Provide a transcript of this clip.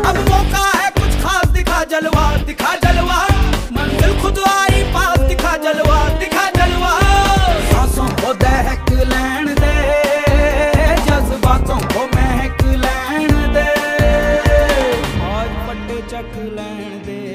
अब मौका है कुछ खास, दिखा जलवा, दिखा जलवा, मंजिल खुद आई पास, दिखा जलवा, दिखा जलवा। सांसों को दहक लैन दे, जज्बातों को महक लैन दे, आज पट्टे चख लैन दे।